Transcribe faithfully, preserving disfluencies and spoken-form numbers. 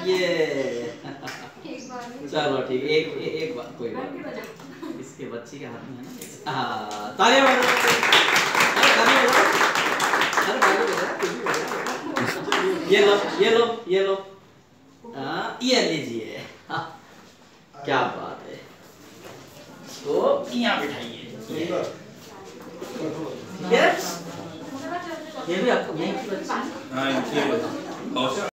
ये चलो ठीक है, एक एक, एक बात कोई बात नहीं, इसके बच्ची के हाथ में है ना। हाँ तालियां बजाओ, अरे तालियां बजाओ, अरे तालियां बजाओ, कुछ भी बजाओ। ये लो ये लो ये लो, हाँ ये लीजिए। हाँ क्या बात है, तो यहाँ बिठाइए। ये भी आपको यहीं की बच्ची। हाँ